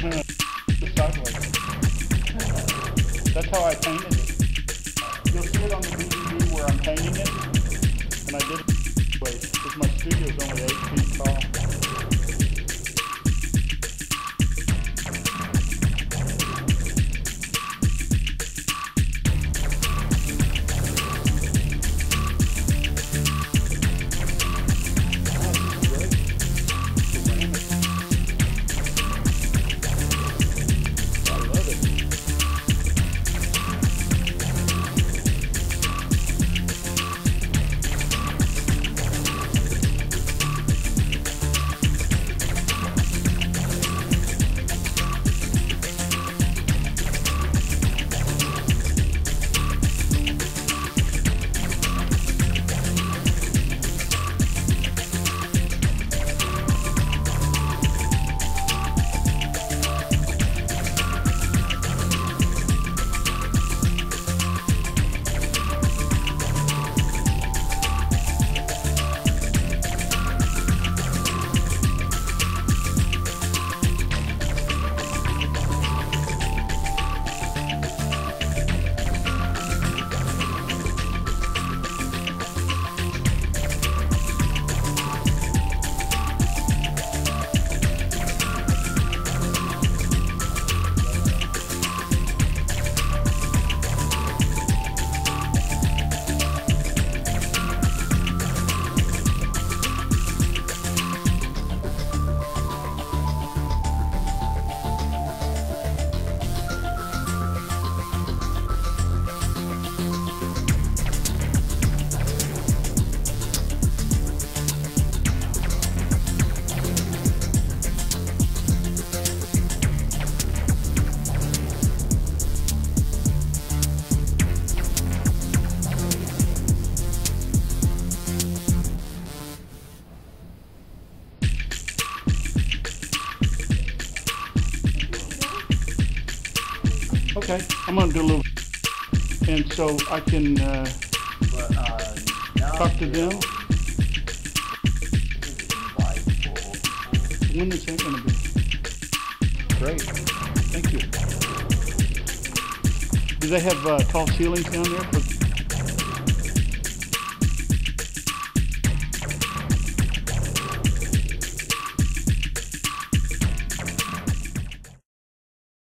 Sideways. That's how I painted it. You'll see it on the DVD where I'm painting it, and I did it sideways because my studio is only 8 feet tall. Okay, I'm going to do a little, and so I can talk to them. When is that going to be? Great, thank you. Do they have tall ceilings down there?